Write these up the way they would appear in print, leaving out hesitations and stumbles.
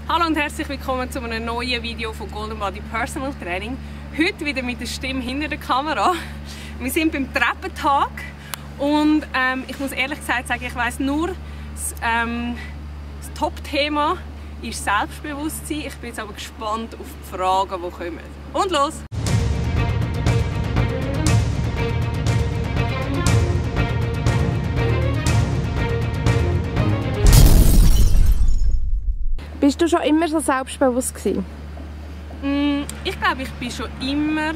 Hallo und herzlich willkommen zu einem neuen Video von Golden Body Personal Training. Heute wieder mit der Stimme hinter der Kamera. Wir sind beim Treppentag und ich muss ehrlich gesagt sagen, ich weiss nur, das Top-Thema ist Selbstbewusstsein. Ich bin jetzt aber gespannt auf die Fragen, die kommen. Und los! Bist du schon immer so selbstbewusst gewesen? Ich glaube, ich bin schon immer...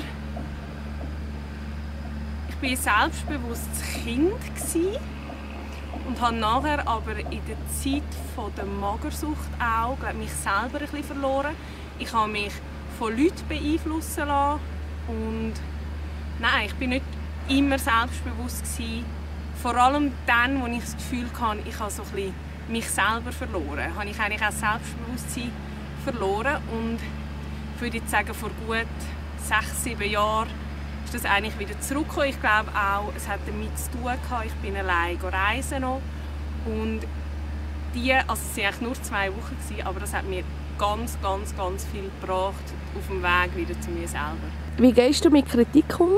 Ich bin ein selbstbewusstes Kind gewesen und habe nachher aber in der Zeit von der Magersucht auch mich selber ein bisschen verloren. Ich habe mich von Leuten beeinflussen lassen und nein, ich bin nicht immer selbstbewusst gewesen. Vor allem dann, als ich das Gefühl hatte, ich habe so ein bisschen mich selber verloren, habe ich eigentlich auch Selbstbewusstsein verloren und ich würde jetzt sagen, vor gut 6-7 Jahren ist das eigentlich wieder zurückgekommen. Ich glaube auch, es hat damit zu tun gehabt, ich bin allein reisen noch und es waren eigentlich nur 2 Wochen gewesen, aber das hat mir ganz viel gebracht auf dem Weg wieder zu mir selber. Wie gehst du mit Kritik um?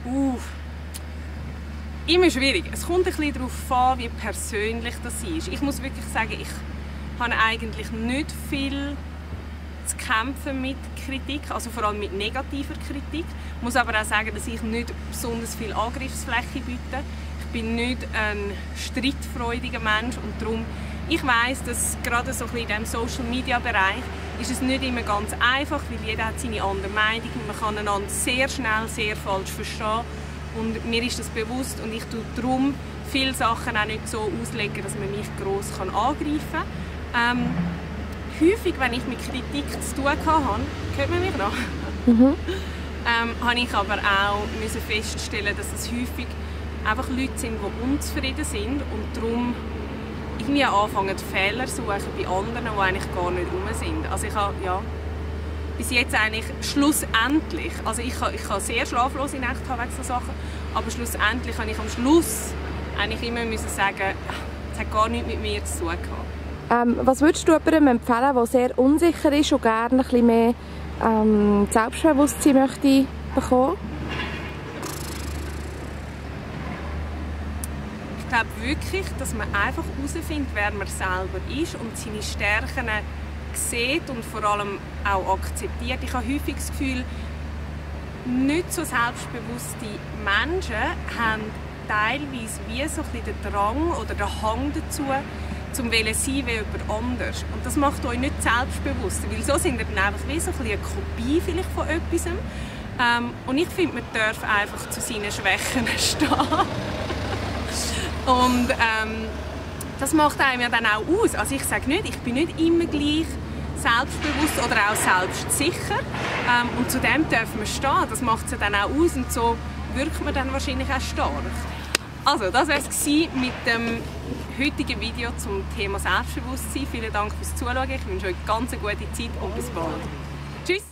Immer schwierig. Es kommt ein bisschen darauf an, wie persönlich das ist. Ich muss wirklich sagen, ich habe eigentlich nicht viel zu kämpfen mit Kritik, also vor allem mit negativer Kritik. Ich muss aber auch sagen, dass ich nicht besonders viel Angriffsfläche biete. Ich bin nicht ein streitfreudiger Mensch und darum, ich weiss, dass gerade so ein bisschen in diesem Social-Media-Bereich ist es nicht immer ganz einfach, weil jeder hat seine andere Meinung und man kann einander sehr schnell sehr falsch verstehen. Und mir ist das bewusst und ich tue darum viele Sachen auch nicht so auslegen, dass man mich gross angreifen kann. Häufig, wenn ich mit Kritik zu tun hatte, hört man mich noch? Habe ich aber auch feststellen, dass es häufig einfach Leute sind, die unzufrieden sind und darum irgendwie anfangen, Fehler zu suchen bei anderen, die eigentlich gar nicht rum sind. Also ich habe, bis jetzt eigentlich schlussendlich, also ich habe sehr schlaflose Nächte wegen so Sachen, aber schlussendlich habe ich am Schluss eigentlich immer müssen sagen, es hat gar nichts mit mir zu tun gehabt. Was würdest du jemandem empfehlen, der sehr unsicher ist und gerne ein bisschen mehr Selbstbewusstsein möchte bekommen? Ich glaube wirklich, dass man einfach herausfindet, wer man selber ist und seine Stärken sieht und vor allem auch akzeptiert. Ich habe häufig das Gefühl, nicht so selbstbewusste Menschen haben teilweise wie so ein bisschen den Drang oder den Hang dazu, zum sein wie jemand anders. Und das macht euch nicht selbstbewusst, weil so sind ihr dann einfach wie so ein bisschen eine Kopie vielleicht von etwas. Und ich finde, man darf einfach zu seinen Schwächen stehen. Und das macht einem ja dann auch aus. Also ich sage nicht, ich bin nicht immer gleich selbstbewusst oder auch selbstsicher. Und zu dem dürfen wir stehen. Das macht es ja dann auch aus und so wirkt man dann wahrscheinlich auch stark. Also, das war es mit dem heutigen Video zum Thema Selbstbewusstsein. Vielen Dank fürs Zuschauen. Ich wünsche euch eine ganz gute Zeit und bis bald. Tschüss!